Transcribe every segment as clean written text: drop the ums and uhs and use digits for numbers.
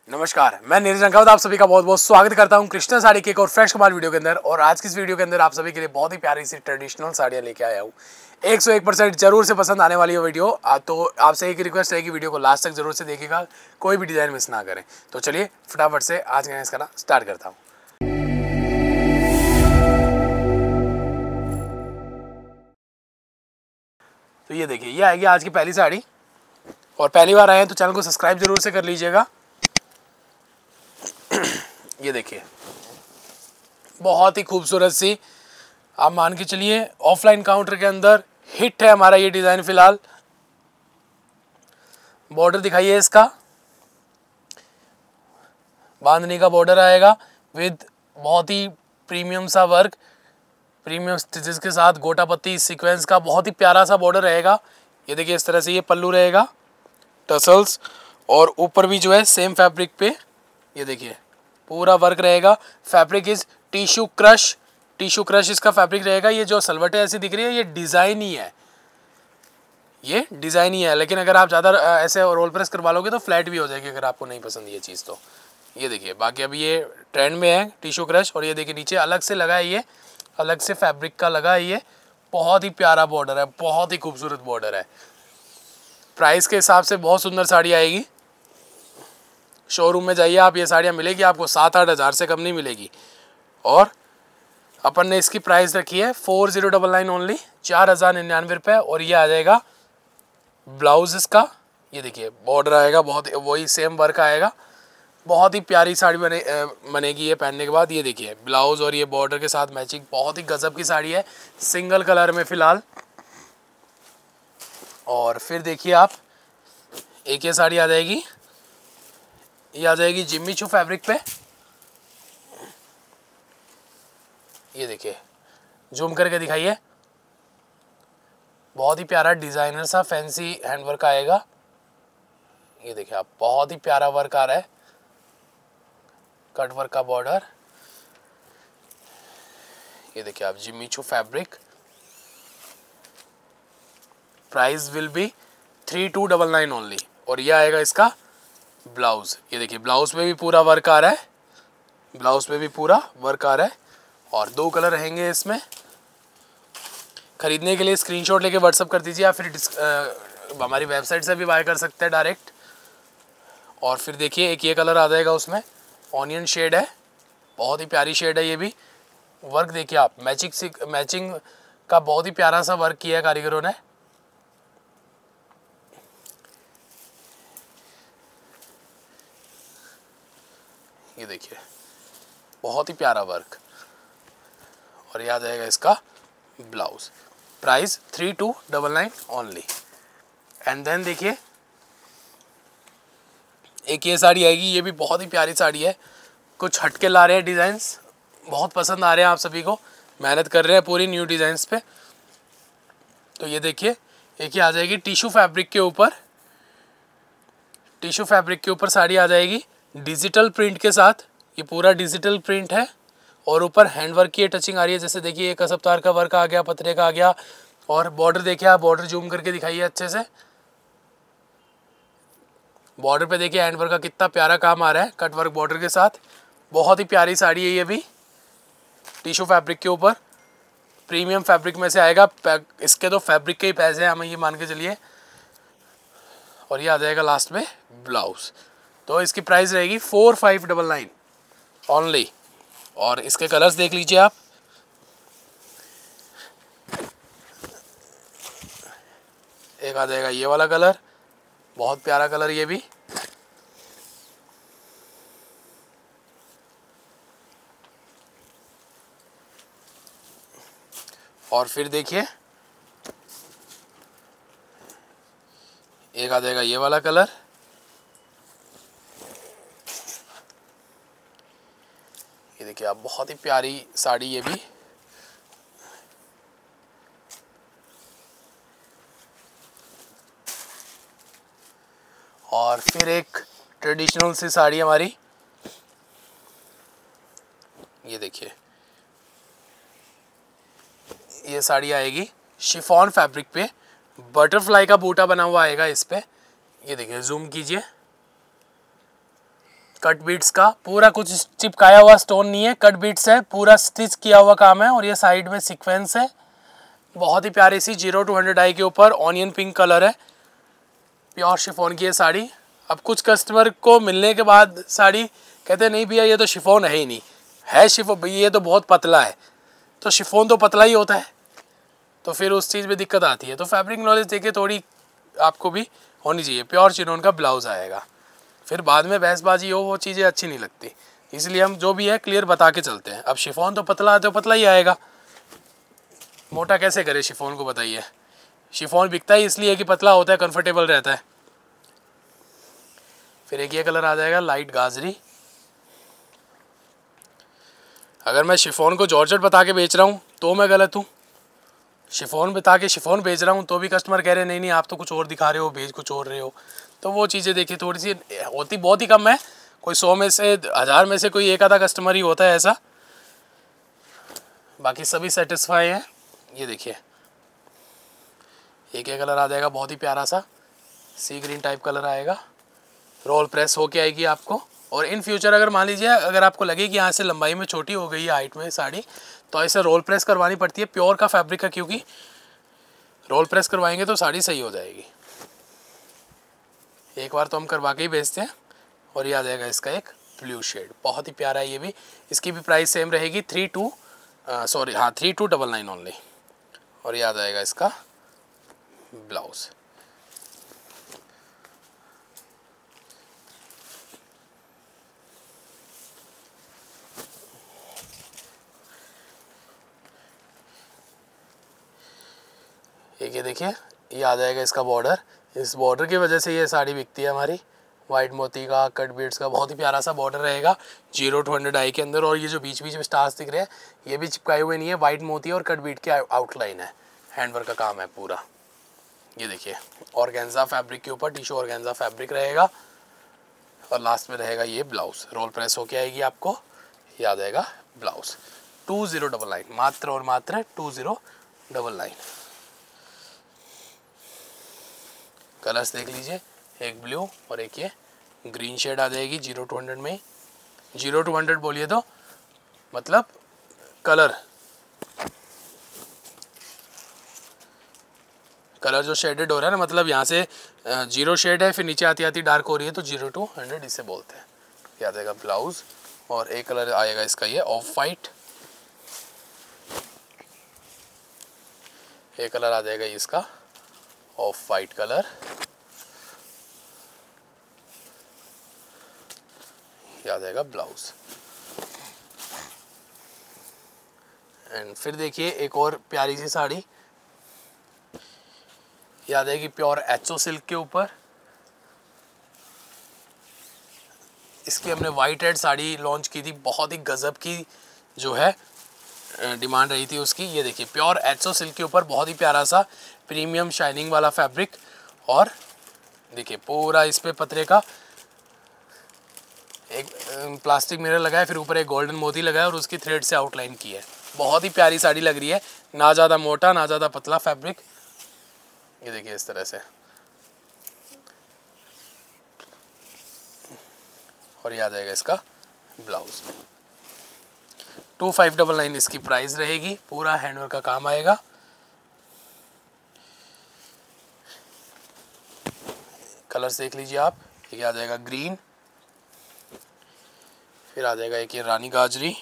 नमस्कार, मैं नीरज रंगावत आप सभी का बहुत बहुत स्वागत करता हूं कृष्णा साड़ी के एक और फ्रेश कमाल वीडियो के अंदर। और आज की इस वीडियो के अंदर आप सभी के लिए बहुत ही प्यारी सी ट्रेडिशनल साड़ियां लेके आया हूं। 101% जरूर से पसंद आने वाली है वीडियो। तो आपसे एक रिक्वेस्ट है कि वीडियो को लास्ट तक जरूर से देखिएगा, कोई भी डिजाइन मिस ना करें। तो चलिए फटाफट से आज का इसका स्टार्ट करता हूँ। तो ये देखिए, ये आएगी आज की पहली साड़ी। और पहली बार आए हैं तो चैनल को सब्सक्राइब जरूर से कर लीजिएगा। ये देखिए, बहुत ही खूबसूरत सी, आप मान के चलिए ऑफलाइन काउंटर के अंदर हिट है हमारा ये डिज़ाइन। फिलहाल बॉर्डर दिखाइए, इसका बांधनी का बॉर्डर आएगा विद बहुत ही प्रीमियम सा वर्क, प्रीमियम स्टिचेस के साथ गोटा पत्ती सीक्वेंस का बहुत ही प्यारा सा बॉर्डर रहेगा। ये देखिए, इस तरह से ये पल्लू रहेगा, टसल्स, और ऊपर भी जो है सेम फैब्रिक पे ये देखिए पूरा वर्क रहेगा। Fabric is tissue crush, tissue crush इसका फैब्रिक रहेगा। ये जो सलवटें ऐसी दिख रही है, ये डिज़ाइन ही है, ये डिज़ाइन ही है। लेकिन अगर आप ज़्यादा ऐसे रोल प्रेस करवा लोगे तो फ्लैट भी हो जाएगी, अगर आपको नहीं पसंद ये चीज़ तो। ये देखिए, बाकी अभी ये ट्रेंड में है टिश्यू क्रश। और ये देखिए नीचे अलग से लगा है, ये अलग से फैब्रिक का लगा है। ये बहुत ही प्यारा बॉर्डर है, बहुत ही खूबसूरत बॉर्डर है। प्राइस के हिसाब से बहुत सुंदर साड़ी आएगी। शोरूम में जाइए आप, ये साड़ियाँ मिलेगी आपको 7-8 हज़ार से कम नहीं मिलेगी। और अपन ने इसकी प्राइस रखी है 4099 ओनली, 4099 रुपये। और ये आ जाएगा ब्लाउज इसका। ये देखिए बॉर्डर आएगा, बहुत वही सेम वर्क आएगा। बहुत ही प्यारी साड़ी बनेगी ये पहनने के बाद। ये देखिए ब्लाउज और ये बॉर्डर के साथ मैचिंग, बहुत ही गजब की साड़ी है, सिंगल कलर में फ़िलहाल। और फिर देखिए आप, एक ये साड़ी आ जाएगी, ये आ जाएगी जिम्मी चू फैब्रिक पे। ये देखिए, जूम करके दिखाइए, बहुत ही प्यारा डिज़ाइनर सा फैंसी हैंडवर्क आएगा। ये देखिए आप, बहुत ही प्यारा वर्क आ रहा है, कट वर्क का बॉर्डर। ये देखिए आप, Jimmy Choo fabric. Price will be 3299 only. और ये आएगा इसका ब्लाउज। ये देखिए ब्लाउज पे भी पूरा वर्क आ रहा है, ब्लाउज पे भी पूरा वर्क आ रहा है। और 2 कलर रहेंगे इसमें। खरीदने के लिए स्क्रीनशॉट लेके व्हाट्सअप कर दीजिए, या फिर हमारी वेबसाइट से भी बाय कर सकते हैं डायरेक्ट। और फिर देखिए एक ये कलर आ जाएगा, उसमें ऑनियन शेड है, बहुत ही प्यारी शेड है ये भी। वर्क देखिए आप, मैचिंग का बहुत ही प्यारा सा वर्क किया है कारीगरों ने। ये देखिए बहुत ही प्यारा वर्क। और ये आ जाएगा इसका blouse. Price 3299 only. And then देखिए एक ये साड़ी आएगी, ये भी बहुत ही प्यारी साड़ी है। कुछ हटके ला रहे हैं डिज़ाइंस, बहुत पसंद आ रहे हैं आप सभी को, मेहनत कर रहे हैं पूरी न्यू डिज़ाइंस पे। तो ये देखिए, एक ये आ जाएगी टिश्यू फैब्रिक के ऊपर, टिश्यू फैब्रिक के ऊपर साड़ी आ जाएगी डिजिटल प्रिंट के साथ। ये पूरा डिजिटल प्रिंट है और ऊपर हैंडवर्क की टचिंग आ रही है। जैसे देखिए एक कसबतार का वर्क आ गया, पतरे का आ गया। और बॉर्डर देखिए आप, बॉर्डर जूम करके दिखाइए अच्छे से। बॉर्डर पे देखिए हैंडवर्क का कितना प्यारा काम आ रहा है, कट वर्क बॉर्डर के साथ। बहुत ही प्यारी साड़ी है ये भी, टिश्यू फैब्रिक के ऊपर, प्रीमियम फैब्रिक में से आएगा। इसके तो फैब्रिक के ही पैसे हैं, हमें ये मान के चलिए। और ये आ जाएगा लास्ट में ब्लाउज। तो इसकी प्राइस रहेगी 4599 ओनली। और इसके कलर्स देख लीजिए आप, एक आ जाएगा ये वाला कलर, बहुत प्यारा कलर ये भी। और फिर देखिए एक आ जाएगा ये वाला कलर। ये देखिए आप, बहुत ही प्यारी साड़ी ये भी। और फिर एक ट्रेडिशनल सी साड़ी हमारी, ये देखिए ये साड़ी आएगी शिफॉन फैब्रिक पे, बटरफ्लाई का बूटा बना हुआ आएगा इस पे। ये देखिए, जूम कीजिए, कट बीट्स का पूरा कुछ चिपकाया हुआ स्टोन नहीं है, कट बीट्स है, पूरा स्टिच किया हुआ काम है। और ये साइड में सीक्वेंस है, बहुत ही प्यारी सी 0 to 100 डाई के ऊपर ऑनियन पिंक कलर है, प्योर शिफॉन की है साड़ी। अब कुछ कस्टमर को मिलने के बाद साड़ी कहते नहीं भैया ये तो शिफॉन है ही नहीं, है शिफॉन भैया ये तो बहुत पतला है, तो शिफॉन तो पतला ही होता है, तो फिर उस चीज़ में दिक्कत आती है। तो फैब्रिक नॉलेज देखिए थोड़ी आपको भी होनी चाहिए। प्योर चिनोन का ब्लाउज़ आएगा, फिर बाद में बहसबाजी हो वो चीज़ें अच्छी नहीं लगती, इसलिए हम जो भी है क्लियर बता के चलते हैं। अब शिफॉन तो पतला है तो पतला ही आएगा, मोटा कैसे करे शिफॉन को बताइए। शिफॉन बिकता ही इसलिए कि पतला होता है, कंफर्टेबल रहता है। फिर एक ये कलर आ जाएगा लाइट गाजरी। अगर मैं शिफॉन को जॉर्जेट बता के बेच रहा हूँ तो मैं गलत हूँ, शिफॉन बता के शिफॉन बेच रहा हूँ तो भी कस्टमर कह रहे नहीं नहीं आप तो कुछ और दिखा रहे हो, भेज कुछ और रहे हो। तो वो चीज़ें देखिए थोड़ी सी होती बहुत ही कम है, कोई 100 में से 1000 में से कोई एक आधा कस्टमर ही होता है ऐसा, बाकी सभी सेटिस्फाई हैं। ये देखिए एक कलर आ जाएगा बहुत ही प्यारा सा सी ग्रीन टाइप कलर आएगा, रोल प्रेस होके आएगी आपको। और इन फ्यूचर अगर मान लीजिए अगर आपको लगे कि यहाँ से लंबाई में छोटी हो गई है हाइट में साड़ी, तो ऐसे रोल प्रेस करवानी पड़ती है, प्योर का फैब्रिक है, क्योंकि रोल प्रेस करवाएंगे तो साड़ी सही हो जाएगी। एक बार तो हम करवा के ही भेजते हैं। और ये आ जाएगा इसका एक ब्लू शेड, बहुत ही प्यारा है ये भी, इसकी भी प्राइस सेम रहेगी 3299 ओनली। और ये आ जाएगा इसका ब्लाउज। एक ये देखिए ये आ जाएगा इसका बॉर्डर, इस बॉर्डर की वजह से ये साड़ी बिकती है हमारी। वाइट मोती का कट बीड्स का बहुत ही प्यारा सा बॉर्डर रहेगा 0 to 100 डाई के अंदर। और ये जो बीच बीच में स्टार्स दिख रहे हैं ये भी चिपकाए हुए नहीं है, वाइट मोती और कट बीड के आउटलाइन है, हैंडवर्क का काम है पूरा। ये देखिए ऑर्गेन्जा फैब्रिक के ऊपर टिश्यू ऑर्गेन्जा फैब्रिक रहेगा। और लास्ट में रहेगा ये ब्लाउज, रोल प्रेस होके आएगी आपको, ये आ जाएगा ब्लाउज 2099, मात्र और मात्र 2099। कलर्स देख लीजिए, एक ब्लू और एक ये ग्रीन शेड आ जाएगी 0 to 100 में। 0 to 100 बोलिए तो मतलब कलर जो शेडेड हो रहा है ना, मतलब यहाँ से 0 शेड है फिर नीचे आती आती डार्क हो रही है, तो 0 to 100 इसे बोलते हैं। ये आ जाएगा ब्लाउज। और एक कलर आएगा इसका ये ऑफ वाइट, एक कलर आ जाएगा इसका ऑफ वाइट कलर, ये आ जाएगा ब्लाउज। एंड फिर देखिए एक और प्यारी सी साड़ी, ये आ जाएगी प्योर एचओ सिल्क के ऊपर। इसकी हमने वाइट रेड साड़ी लॉन्च की थी, बहुत ही गजब की जो है डिमांड रही थी उसकी। ये देखिए प्योर एचओ सिल्क के ऊपर बहुत ही प्यारा सा प्रीमियम शाइनिंग वाला फैब्रिक। और देखिए पूरा इस पे पतरे का एक प्लास्टिक मिरर लगा है, फिर ऊपर एक गोल्डन मोती लगा है और उसकी थ्रेड से आउटलाइन की है। बहुत ही प्यारी साड़ी लग रही है, ना ज़्यादा मोटा ना ज़्यादा पतला फैब्रिक। ये देखिए इस तरह से। और ये आ जाएगा इसका ब्लाउज 2599 इसकी प्राइस रहेगी, पूरा हैंडवर्क का काम आएगा। कलर्स देख लीजिए आप, ये आ जाएगा ग्रीन, फिर आ जाएगा एक ये रानी गाजरी,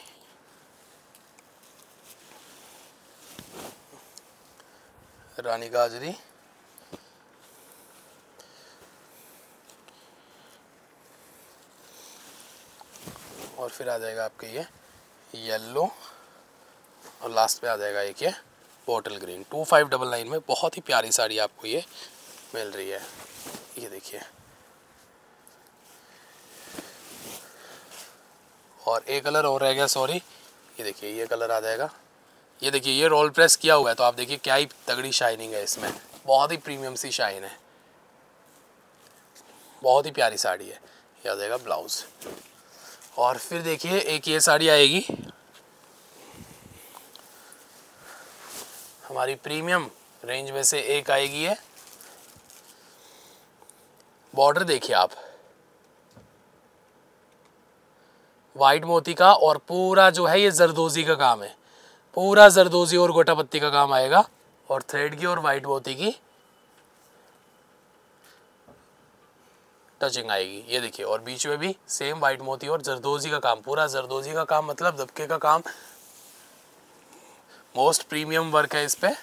और फिर आ जाएगा आपके ये येलो, और लास्ट पे आ जाएगा एक ये बॉटल ग्रीन। 2599 में बहुत ही प्यारी साड़ी आपको ये मिल रही है। ये देखिए, और एक कलर और रह गया, सॉरी, ये देखिए ये कलर आ जाएगा। ये देखिए ये रोल प्रेस किया हुआ है, तो आप देखिए क्या ही तगड़ी शाइनिंग है इसमें, बहुत ही प्रीमियम सी शाइन है, बहुत ही प्यारी साड़ी है। ये आ जाएगा ब्लाउज। और फिर देखिए एक ये साड़ी आएगी हमारी प्रीमियम रेंज में से, एक आएगी है, बॉर्डर देखिए आप, वाइट मोती का, और पूरा जो है ये जरदोजी का काम है, पूरा जरदोजी और गोटा पत्ती का काम आएगा, और थ्रेड की और वाइट मोती की टचिंग आएगी, ये देखिए। और बीच में भी सेम वाइट मोती और जरदोजी का काम, पूरा जरदोजी का काम मतलब दबके का काम, मोस्ट प्रीमियम वर्क है इस पे।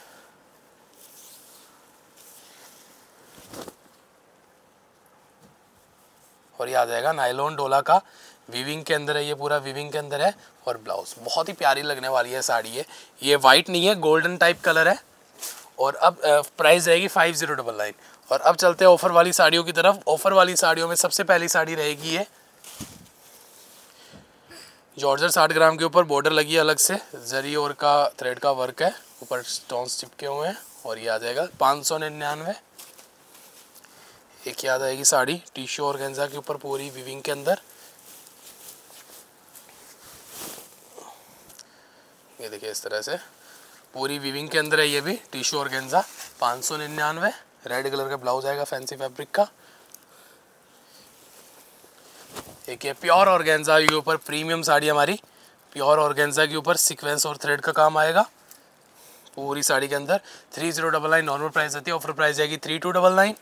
और ये आ जाएगा नायलॉन डोला का, वीविंग के अंदर है, ये पूरा वीविंग के अंदर है। और ब्लाउज बहुत ही प्यारी लगने वाली है साड़ी ये वाइट नहीं है, गोल्डन टाइप कलर है। और अब प्राइस रहेगी 5099। और अब चलते हैं ऑफर वाली साड़ियों की तरफ। ऑफर वाली साड़ियों में सबसे पहली साड़ी रहेगी ये जॉर्जेट 60 ग्राम के ऊपर बॉर्डर लगी है अलग से, जरी और का थ्रेड का वर्क है, ऊपर स्टोन्स चिपके हुए हैं। और ये आ जाएगा 599। एक याद आएगी साड़ी टिश्यू ऑर्गेन्जा के ऊपर पूरी वीविंग के अंदर, ये देखिए इस तरह से पूरी वीविंग के अंदर है, ये भी टिश्यू ऑर्गेन्जा 599। रेड कलर का ब्लाउज आएगा फैंसी फैब्रिक का। एक ये प्योर ऑर्गेन्जा के ऊपर प्रीमियम साड़ी हमारी, प्योर ऑर्गेन्जा के ऊपर सीक्वेंस और थ्रेड का काम आएगा पूरी साड़ी के अंदर। 3099 नॉर्मल प्राइस रहती है, ऑफर प्राइस जाएगी 3299।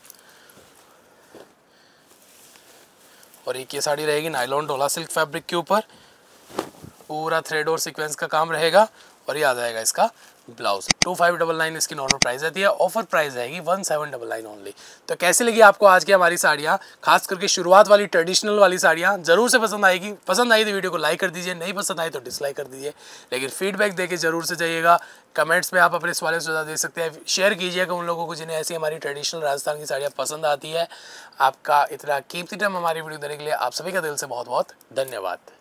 और एक ये साड़ी रहेगी नायलॉन डोला सिल्क फैब्रिक के ऊपर, पूरा थ्रेड और सीक्वेंस का काम रहेगा। और ये आ जाएगा इसका ब्लाउज। 2599 इसकी नॉर्मल प्राइस रहती है, ऑफर प्राइस रहेगी 1799 ओनली। तो कैसी लगी आपको आज की हमारी साड़ियाँ, खास करके शुरुआत वाली ट्रेडिशनल वाली साड़ियाँ? जरूर से पसंद आएगी। पसंद आई तो वीडियो को लाइक कर दीजिए, नहीं पसंद आई तो डिसलाइक कर दीजिए, लेकिन फीडबैक देके जरूर से जाइएगा। कमेंट्स में आप अपने सवाल सुझाव दे सकते हैं, शेयर कीजिएगा उन लोगों को जिन्हें ऐसी हमारी ट्रेडिशनल राजस्थान की साड़ियाँ पसंद आती है। आपका इतना कीमती टाइम हमारी वीडियो देने के लिए आप सभी का दिल से बहुत बहुत धन्यवाद।